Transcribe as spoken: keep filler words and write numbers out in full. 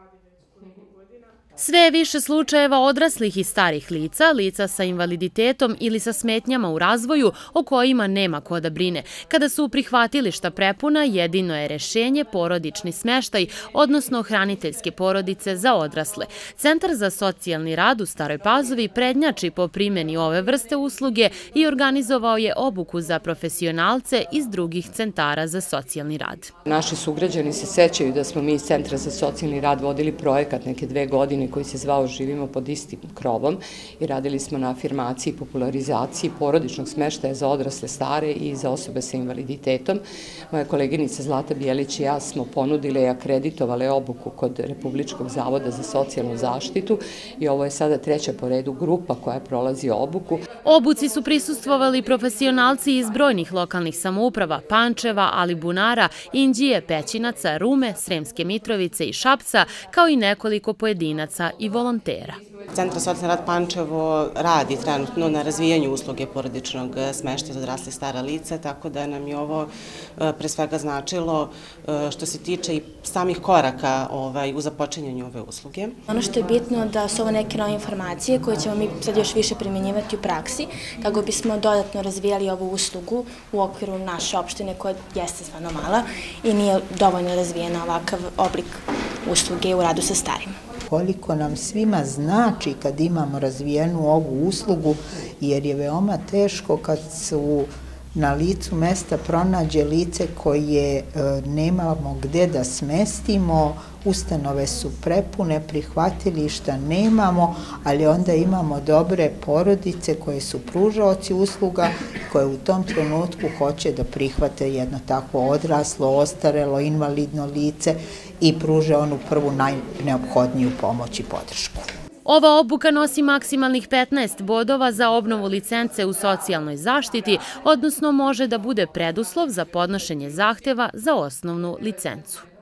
Sve je više slučajeva odraslih i starih lica, lica sa invaliditetom ili sa smetnjama u razvoju o kojima nema ko da brine. Kada su prihvatilišta prepuna, jedino je rešenje porodični smeštaj, odnosno hraniteljske porodice za odrasle. Centar za socijalni rad u Staroj Pazovi prednjači po primjeni ove vrste usluge i organizovao je obuku za profesionalce iz drugih centara za socijalni rad. Naši sugrađani se sećaju da smo mi iz Centra za socijalni rad vodili projekat neke dve godine koji se zvao Živimo pod istim krovom i radili smo na afirmaciji i popularizaciji porodičnog smeštaja za odrasle, stare i za osobe sa invaliditetom. Moja koleginica Zlata Bijelić i ja smo ponudile i akreditovale obuku kod Republičkog zavoda za socijalnu zaštitu i ovo je sada treća po redu grupa koja prolazi obuku. Obuci su prisustvovali profesionalci iz brojnih lokalnih samouprava, Pančeva, Alibunara, Inđije, Pećinaca, Rume, Sremske Mitrovice i Šapca, kao i nekoliko pojedinaca i volontera. Centar za socijalni rad Pančevo radi trenutno na razvijanju usluge porodičnog smeštaja za odrasle i stara lica, tako da nam je ovo pre svega značilo što se tiče i samih koraka u započinjanju ove usluge. Ono što je bitno da su ovo neke nove informacije koje ćemo mi sad još više primjenjivati u praksi, kako bismo dodatno razvijali ovu uslugu u okviru naše opštine koja jeste stvarno mala i nije dovoljno razvijena ovakav oblik usluge u radu sa starima. Koliko nam svima znači kad imamo razvijenu ovu uslugu, jer je veoma teško kad su na licu mesta pronađe lice koje nemamo gde da smestimo, ustanove su prepune, prihvatilišta nemamo, ali onda imamo dobre porodice koje su pružaoci usluga, koje u tom trenutku hoće da prihvate jedno takvo odraslo, ostarelo, invalidno lice i pruže onu prvu najneophodniju pomoć i podršku. Ova obuka nosi maksimalnih petnaest bodova za obnovu licence u socijalnoj zaštiti, odnosno može da bude preduslov za podnošenje zahteva za osnovnu licencu.